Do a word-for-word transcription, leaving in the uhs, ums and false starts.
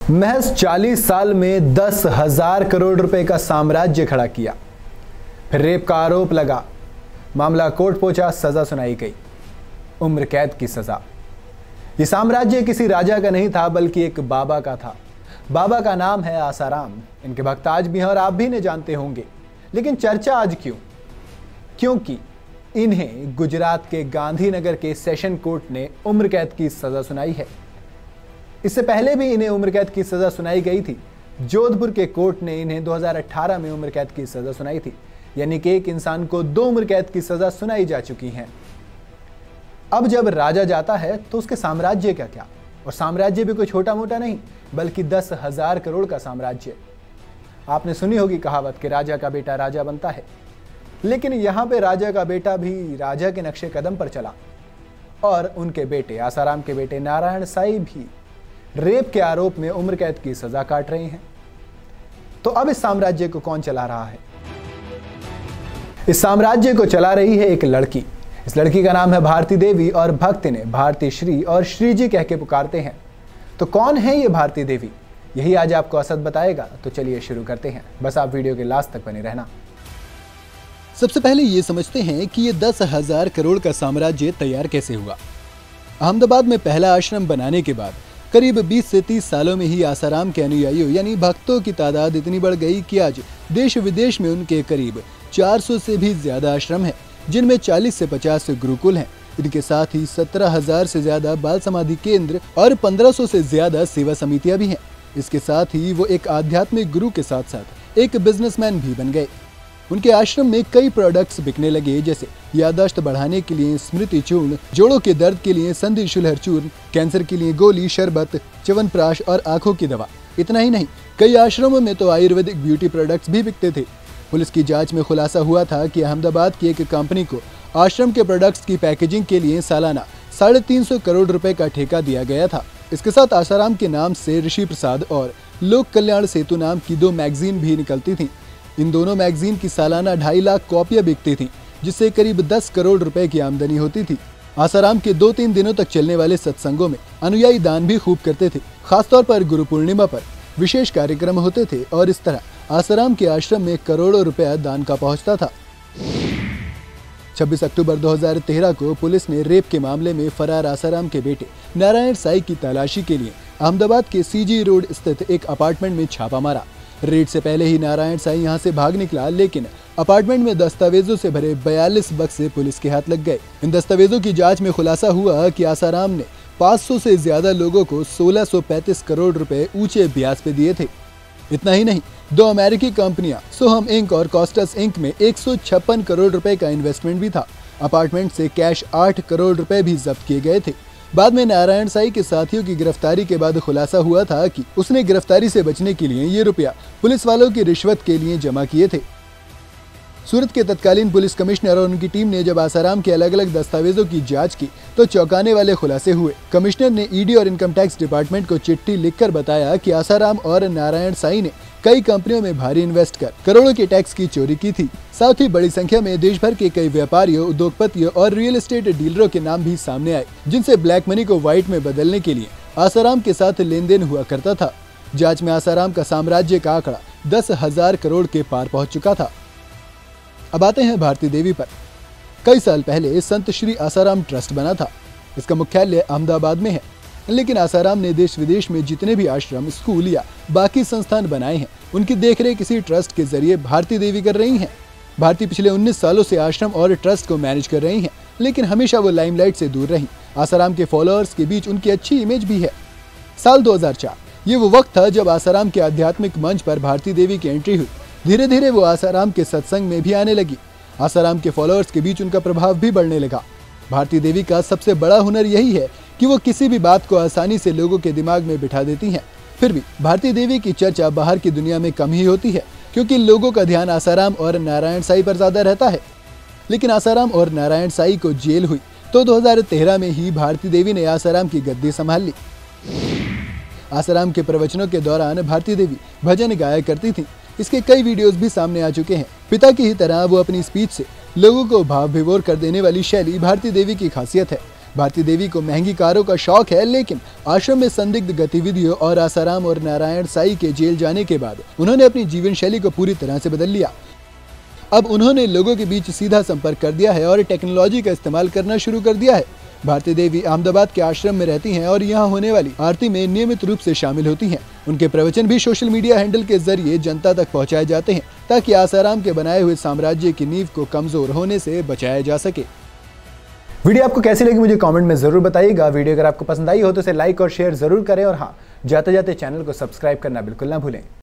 महज चालीस साल में दस हजार करोड़ रुपए का साम्राज्य खड़ा किया। फिर रेप का आरोप लगा, मामला कोर्ट पहुंचा, सजा सुनाई गई, उम्र कैद की सजा। यह साम्राज्य किसी राजा का नहीं था बल्कि एक बाबा का था। बाबा का नाम है आसाराम। इनके भक्त आज भी हैं और आप भी इन्हें जानते होंगे। लेकिन चर्चा आज क्यों? क्योंकि इन्हें गुजरात के गांधीनगर के सेशन कोर्ट ने उम्र कैद की सजा सुनाई है। इससे पहले भी इन्हें उम्र कैद की सजा सुनाई गई थी। जोधपुर के कोर्ट ने इन्हें दो हज़ार अठारह में उम्र कैद की सजा सुनाई थी। यानी कि एक इंसान को दो उम्र कैद की सजा सुनाई जा चुकी है। अब जब राजा जाता है तो उसके साम्राज्य का क्या? और साम्राज्य भी कोई छोटा मोटा नहीं बल्कि दस हजार करोड़ का साम्राज्य। आपने सुनी होगी कहावत कि राजा का बेटा राजा बनता है, लेकिन यहां पे राजा का बेटा भी राजा के नक्शे कदम पर चला और उनके बेटे आसाराम के बेटे नारायण साईं भी रेप के आरोप में उम्र कैद की सजा काट रहे हैं। तो अब इस साम्राज्य को कौन चला रहा है? इस साम्राज्य को चला रही है एक लड़की। इस लड़की का नाम है भारती देवी और भक्त इन्हें भारती श्री और श्री जी कह के पुकारते हैं। तो कौन है ये भारती देवी? यही आज आपको असद बताएगा। तो चलिए शुरू करते हैं, बस आप वीडियो के लास्ट तक बने रहना। सबसे पहले ये समझते हैं कि ये दस हजार करोड़ का साम्राज्य तैयार कैसे हुआ। अहमदाबाद में पहला आश्रम बनाने के बाद करीब बीस से तीस सालों में ही आसाराम के अनुयायियों यानी भक्तों की तादाद इतनी बढ़ गई कि आज देश विदेश में उनके करीब चार सौ से भी ज्यादा आश्रम हैं, जिनमें चालीस से पचास गुरुकुल हैं। इनके साथ ही सत्रह हजार से ज्यादा बाल समाधि केंद्र और पंद्रह सौ से ज्यादा सेवा समितियां भी हैं। इसके साथ ही वो एक आध्यात्मिक गुरु के साथ साथ एक बिजनेसमैन भी बन गए। उनके आश्रम में कई प्रोडक्ट्स बिकने लगे, जैसे याददाश्त बढ़ाने के लिए स्मृति चूर्ण, जोड़ों के दर्द के लिए संधि शुलहर चूर्ण, कैंसर के लिए गोली, शरबत, च्यवनप्राश और आंखों की दवा। इतना ही नहीं, कई आश्रमों में तो आयुर्वेदिक ब्यूटी प्रोडक्ट्स भी बिकते थे। पुलिस की जांच में खुलासा हुआ था कि अहमदाबाद की एक कंपनी को आश्रम के प्रोडक्ट्स की पैकेजिंग के लिए सालाना साढ़े तीन सौ करोड़ रुपए का ठेका दिया गया था। इसके साथ आसाराम के नाम से ऋषि प्रसाद और लोक कल्याण सेतु नाम की दो मैगजीन भी निकलती थी। इन दोनों मैगजीन की सालाना ढाई लाख कॉपियां बिकती थीं, जिससे करीब दस करोड़ रुपए की आमदनी होती थी। आसाराम के दो तीन दिनों तक चलने वाले सत्संगों में अनुयायी दान भी खूब करते थे। खासतौर पर गुरु पूर्णिमा पर विशेष कार्यक्रम होते थे और इस तरह आसाराम के आश्रम में करोड़ों रुपया दान का पहुंचता था। छब्बीस अक्टूबर दो हज़ार तेरह को पुलिस ने रेप के मामले में फरार आसाराम के बेटे नारायण साईं की तलाशी के लिए अहमदाबाद के सीजी रोड स्थित एक अपार्टमेंट में छापा मारा। रेड से पहले ही नारायण साईं यहां से भाग निकला, लेकिन अपार्टमेंट में दस्तावेजों से भरे बयालीस बक्से पुलिस के हाथ लग गए। इन दस्तावेजों की जांच में खुलासा हुआ कि आसाराम ने पाँच सौ से ज्यादा लोगों को सोलह सौ पैंतीस करोड़ रुपए ऊंचे ब्याज पे दिए थे। इतना ही नहीं, दो अमेरिकी कंपनियां सोहम इंक और कॉस्टस इंक में एक सौ छप्पन करोड़ रुपए का इन्वेस्टमेंट भी था। अपार्टमेंट से कैश आठ करोड़ रुपए भी जब्त किए गए थे। बाद में नारायण साईं के साथियों की गिरफ्तारी के बाद खुलासा हुआ था कि उसने गिरफ्तारी से बचने के लिए ये रुपया पुलिस वालों की रिश्वत के लिए जमा किए थे। सूरत के तत्कालीन पुलिस कमिश्नर और उनकी टीम ने जब आसाराम के अलग अलग दस्तावेजों की जांच की तो चौंकाने वाले खुलासे हुए। कमिश्नर ने ईडी और इनकम टैक्स डिपार्टमेंट को चिट्ठी लिखकर बताया कि आसाराम और नारायण साईं ने कई कंपनियों में भारी इन्वेस्ट कर करोड़ों के टैक्स की चोरी की थी। साथ ही बड़ी संख्या में देश भर के कई व्यापारियों, उद्योगपतियों और रियल एस्टेट डीलरों के नाम भी सामने आए, जिनसे ब्लैक मनी को व्हाइट में बदलने के लिए आसाराम के साथ लेन देन हुआ करता था। जांच में आसाराम का साम्राज्य का आंकड़ा दस हजार करोड़ के पार पहुंच चुका था। अब आते हैं भारती देवी पर। कई साल पहले संत श्री आसाराम ट्रस्ट बना था। इसका मुख्यालय अहमदाबाद में है, लेकिन आसाराम ने देश विदेश में जितने भी आश्रम, स्कूल या बाकी संस्थान बनाए हैं, उनकी देखरेख किसी ट्रस्ट के जरिए भारती देवी कर रही हैं। भारती पिछले उन्नीस सालों से आश्रम और ट्रस्ट को मैनेज कर रही हैं, लेकिन हमेशा वो लाइमलाइट से दूर रही। आसाराम के फॉलोअर्स के बीच उनकी अच्छी इमेज भी है। साल दो हज़ार चार ये वो वक्त था जब आसाराम के आध्यात्मिक मंच पर भारती देवी की एंट्री हुई। धीरे धीरे वो आसाराम के सत्संग में भी आने लगी। आसाराम के फॉलोअर्स के बीच उनका प्रभाव भी बढ़ने लगा। भारती देवी का सबसे बड़ा हुनर यही है कि वो किसी भी बात को आसानी से लोगों के दिमाग में बिठा देती हैं। फिर भी भारती देवी की चर्चा बाहर की दुनिया में कम ही होती है, क्योंकि लोगों का ध्यान आसाराम और नारायण साईं पर ज्यादा रहता है। लेकिन आसाराम और नारायण साईं को जेल हुई तो दो हज़ार तेरह में ही भारती देवी ने आसाराम की गद्दी संभाल ली। आसाराम के प्रवचनों के दौरान भारती देवी भजन गाया करती थी। इसके कई वीडियोस भी सामने आ चुके हैं। पिता की ही तरह वो अपनी स्पीच से लोगों को भाव विभोर कर देने वाली शैली भारती देवी की खासियत है। भारती देवी को महंगी कारों का शौक है, लेकिन आश्रम में संदिग्ध गतिविधियों और आसाराम और नारायण साई के जेल जाने के बाद उन्होंने अपनी जीवन शैली को पूरी तरह से बदल लिया। अब उन्होंने लोगों के बीच सीधा संपर्क कर दिया है और टेक्नोलॉजी का इस्तेमाल करना शुरू कर दिया है। भारती देवी अहमदाबाद के आश्रम में रहती हैं और यहाँ होने वाली आरती में नियमित रूप से शामिल होती हैं। उनके प्रवचन भी सोशल मीडिया हैंडल के जरिए जनता तक पहुँचाए जाते हैं ताकि आसाराम के बनाए हुए साम्राज्य की नींव को कमजोर होने से बचाया जा सके। वीडियो आपको कैसी लगी मुझे कमेंट में जरूर बताइएगा। वीडियो अगर आपको पसंद आई हो तो इसे लाइक और शेयर जरूर करें और हाँ, जाते जाते चैनल को सब्सक्राइब करना बिल्कुल ना भूलें।